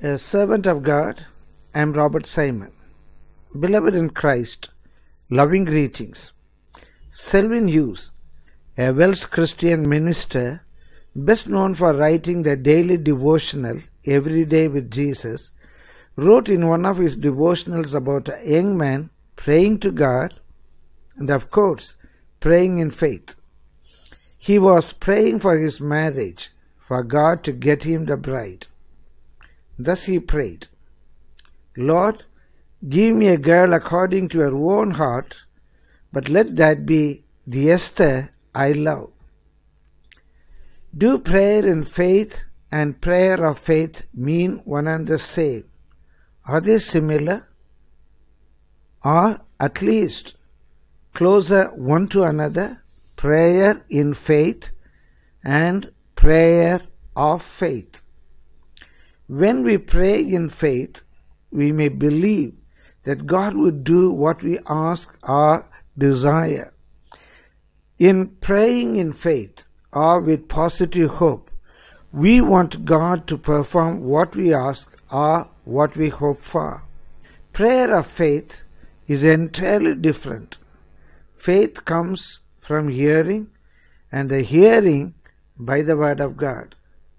A servant of God, I am Robert Simon. Beloved in Christ, loving greetings. Selwyn Hughes, a Welsh Christian minister, best known for writing the daily devotional Every Day with Jesus, wrote in one of his devotionals about a young man praying to God and, of course, praying in faith. He was praying for his marriage, for God to get him the bride. Thus he prayed, Lord, give me a girl according to your own heart, but let that be the Esther I love. Do prayer in faith and prayer of faith mean one and the same? Are they similar? Or at least closer one to another? Prayer in faith and prayer of faith. When we pray in faith, we may believe that God would do what we ask or desire. In praying in faith or with positive hope, we want God to perform what we ask or what we hope for. Prayer of faith is entirely different. Faith comes from hearing, and the hearing by the Word of God.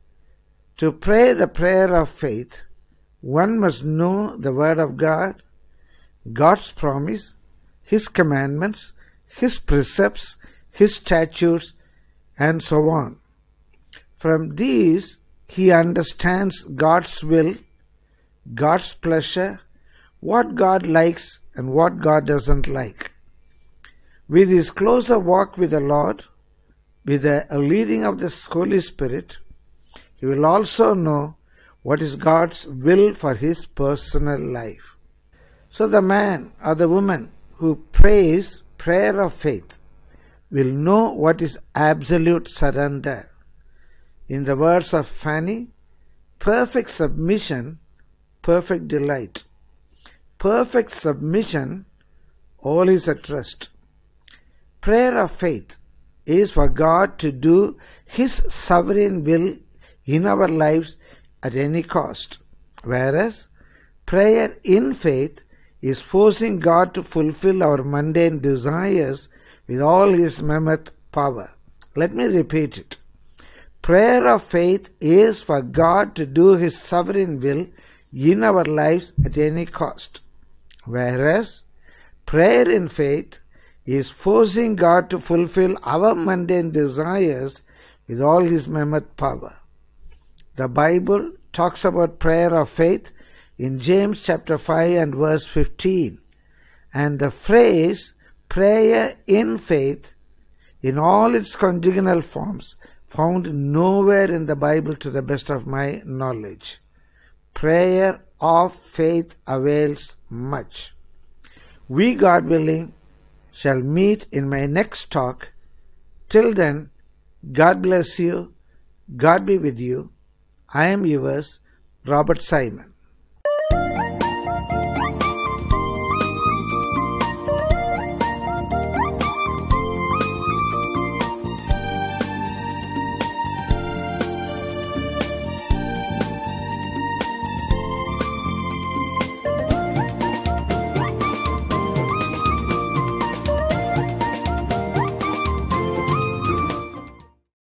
To pray the prayer of faith, one must know the Word of God, God's promise, His commandments, His precepts, His statutes, and so on. From these, he understands God's will, God's pleasure, what God likes and what God doesn't like. With his closer walk with the Lord, with the leading of the Holy Spirit, he will also know what is God's will for his personal life. So the man or the woman who prays prayer of faith will know what is absolute surrender. In the words of Fanny, perfect submission, perfect delight. Perfect submission, all is at rest. Prayer of faith is for God to do His sovereign will in our lives at any cost, whereas prayer in faith is forcing God to fulfill our mundane desires with all His mammoth power. Let me repeat it. Prayer of faith is for God to do His sovereign will in our lives at any cost, whereas prayer in faith is forcing God to fulfill our mundane desires with all His mammoth power. The Bible talks about prayer of faith in James chapter 5 and verse 15, and the phrase prayer in faith in all its conjugal forms found nowhere in the Bible to the best of my knowledge. Prayer of faith avails much. We, God willing, shall meet in my next talk. Till then, God bless you. God be with you. I am yours, Robert Simon.